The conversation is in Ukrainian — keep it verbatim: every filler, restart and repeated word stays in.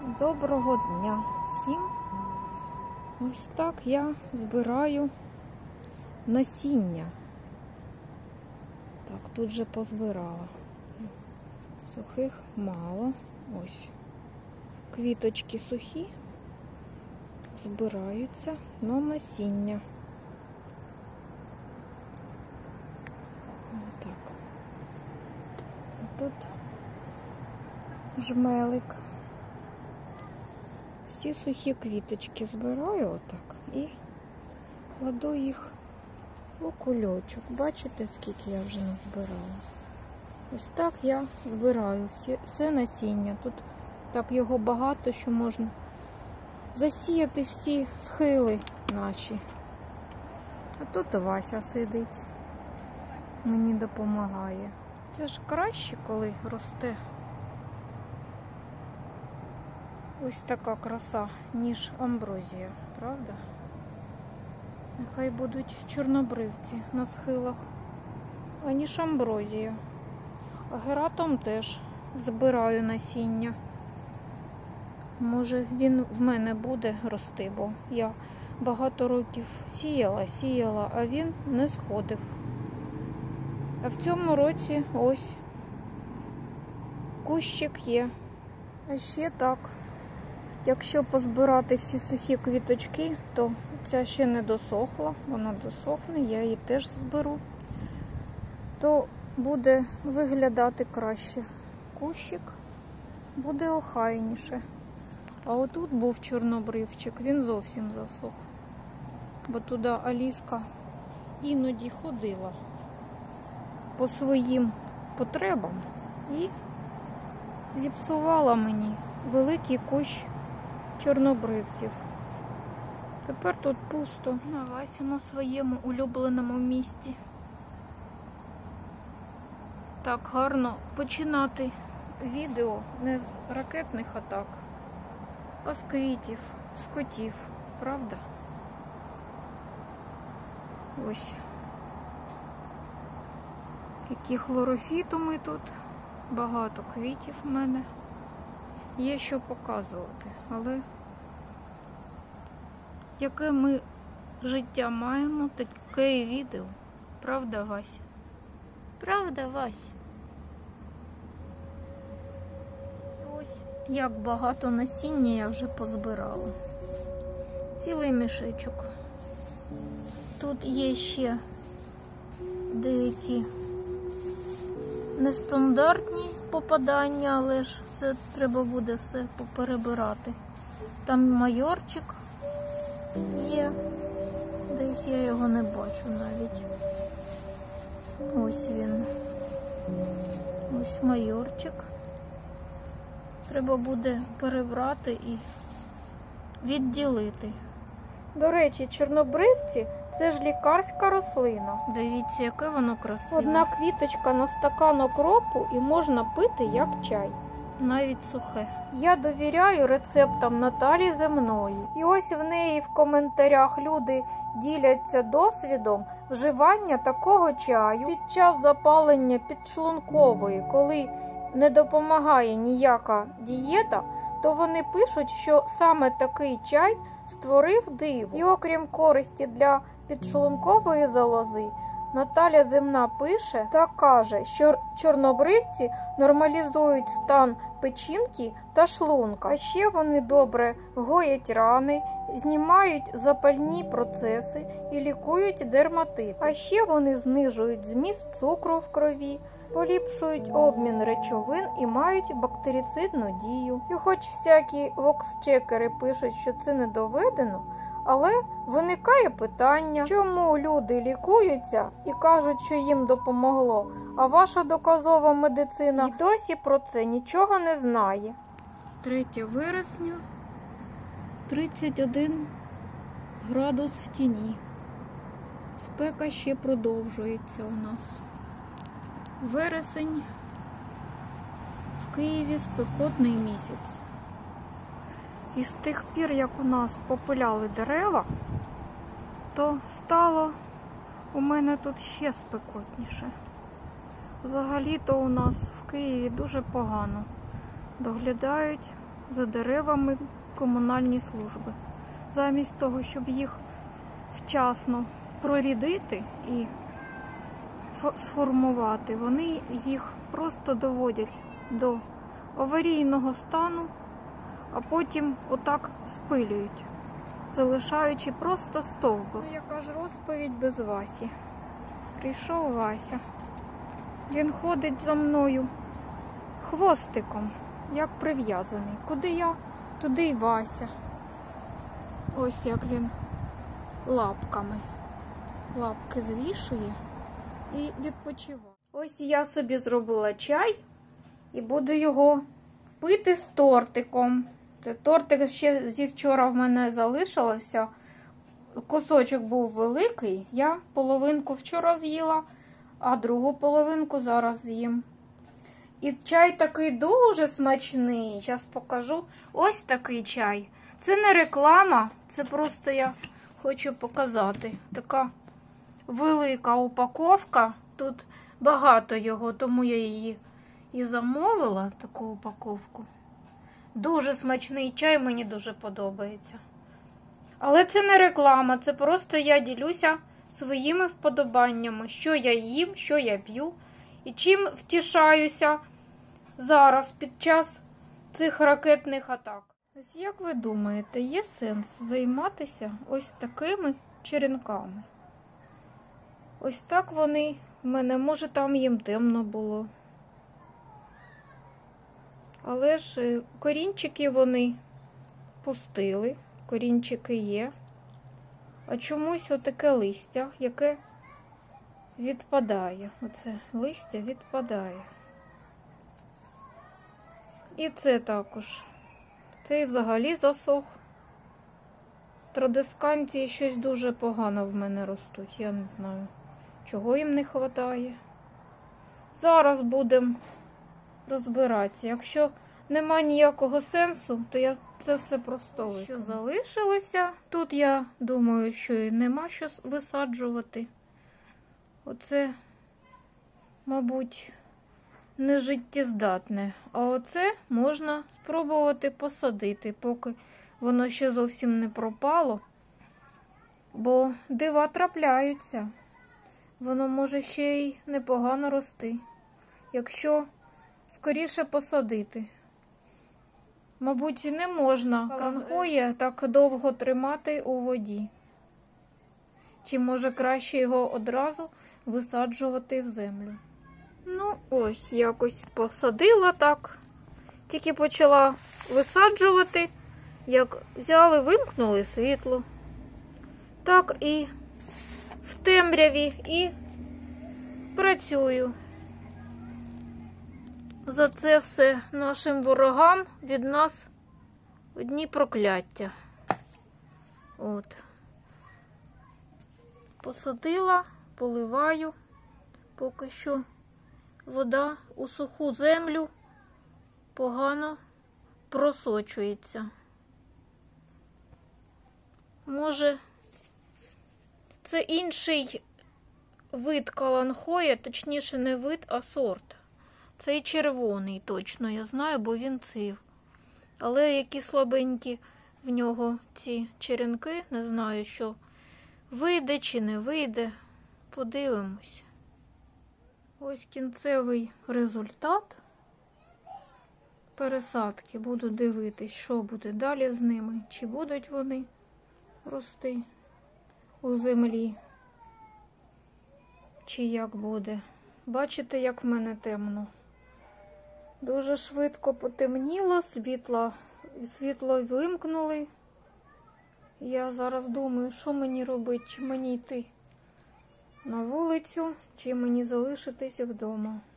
Доброго дня всім! Ось так я збираю насіння. Так, тут же позбирала. Сухих мало. Ось. Квіточки сухі, збираються на насіння. Так. Тут жмелик. Всі сухі квіточки збираю отак і кладу їх у кульочок. Бачите, скільки я вже назбирала? Ось так я збираю всі, все насіння. Тут так його багато, що можна засіяти всі схили наші. А тут Вася сидить, мені допомагає. Це ж краще, коли росте ось така краса, ніж амброзія, правда? Нехай будуть чорнобривці на схилах, аніж амброзія. Агератом теж збираю насіння. Може, він в мене буде рости, бо я багато років сіяла, сіяла, а він не сходив. А в цьому році ось кущик є. А ще так. Якщо позбирати всі сухі квіточки, то ця ще не досохла, вона досохне, я її теж зберу, то буде виглядати краще. Кущик буде охайніше. А отут був чорнобривчик, він зовсім засох, бо туди Аліска іноді ходила по своїм потребам і зіпсувала мені великий кущ чорнобривців. Тепер тут пусто. А Вася на своєму улюбленому місці. Так гарно починати відео не з ракетних атак, а з квітів, з котів, правда? Ось. Які хлорофіту ми тут. Багато квітів в мене. Є що показувати, але яке ми життя маємо, таке і відео. Правда, Вась? Правда, Вась? Ось як багато насіння я вже позбирала. Цілий мішечок. Тут є ще деякі нестандартні попадання, але ж це треба буде все поперебирати. Там майорчик є, десь я його не бачу навіть. Ось він. Ось майорчик. Треба буде перебрати і відділити. До речі, чорнобривці – це ж лікарська рослина. Дивіться, яке воно красиве. Одна квіточка на стакан окропу і можна пити як чай. Навіть сухе. Я довіряю рецептам Наталі Земної. І ось в неї в коментарях люди діляться досвідом вживання такого чаю під час запалення підшлункової, коли не допомагає ніяка дієта, то вони пишуть, що саме такий чай створив диво. І окрім користі для підшлункової залози, Наталя Земна пише та каже, що чорнобривці нормалізують стан печінки та шлунка. А ще вони добре гоять рани, знімають запальні процеси і лікують дерматит. А ще вони знижують зміст цукру в крові, поліпшують обмін речовин і мають бактерицидну дію. І хоч всякі вокс-чекери пишуть, що це не доведено, але виникає питання, чому люди лікуються і кажуть, що їм допомогло, а ваша доказова медицина й досі про це нічого не знає. третє вересня, тридцять один градус в тіні. Спека ще продовжується у нас. Вересень в Києві спекотний місяць. І з тих пір, як у нас попиляли дерева, то стало у мене тут ще спекотніше. Взагалі-то у нас в Києві дуже погано доглядають за деревами комунальні служби. Замість того, щоб їх вчасно прорідити і сформувати, вони їх просто доводять до аварійного стану, а потім отак спилюють, залишаючи просто стовбур. Ну, яка ж розповідь без Васі? Прийшов Вася. Він ходить за мною хвостиком, як прив'язаний. Куди я, туди й Вася. Ось як він лапками. Лапки звішує і відпочиває. Ось я собі зробила чай і буду його пити з тортиком. Це тортик ще зі вчора в мене залишилося. Кусочок був великий, я половинку вчора з'їла, а другу половинку зараз з'їм. І чай такий дуже смачний, зараз покажу. Ось такий чай. Це не реклама, це просто я хочу показати. Така велика упаковка, тут багато його, тому я її і замовила, таку упаковку. Дуже смачний чай, мені дуже подобається. Але це не реклама, це просто я ділюся своїми вподобаннями, що я їм, що я п'ю і чим втішаюся зараз під час цих ракетних атак. Ось як ви думаєте, є сенс займатися ось такими черенками? Ось так вони в мене, може там їм темно було. Але ж корінчики вони пустили, корінчики є. А чомусь отаке листя, яке відпадає. Оце листя відпадає. І це також. Цей взагалі засох. Традисканції щось дуже погано в мене ростуть. Я не знаю, чого їм не вистачає. Зараз будемо розбиратися. Якщо нема ніякого сенсу, то я це все просто викину. Що залишилося? Тут я думаю, що і нема що висаджувати. Оце, мабуть, не життєздатне. А оце можна спробувати посадити, поки воно ще зовсім не пропало. Бо дива трапляються. Воно може ще й непогано рости, якщо скоріше посадити. Мабуть, не можна канхоє так довго тримати у воді. Чи може краще його одразу висаджувати в землю? Ну, ось, якось посадила так. Тільки почала висаджувати, як взяли, вимкнули світло. Так і в темряві і працюю. За це все нашим ворогам від нас одні прокляття. От. Посадила, поливаю, поки що вода у суху землю погано просочується. Може, це інший вид каланхоя, точніше не вид, а сорт. Цей червоний точно, я знаю, бо він цвів. Але які слабенькі в нього ці черенки, не знаю, що вийде чи не вийде. Подивимось. Ось кінцевий результат пересадки. Буду дивитись, що буде далі з ними. Чи будуть вони рости у землі, чи як буде. Бачите, як в мене темно. Дуже швидко потемніло, світло, світло вимкнули. Я зараз думаю, що мені робити, чи мені йти на вулицю, чи мені залишитися вдома.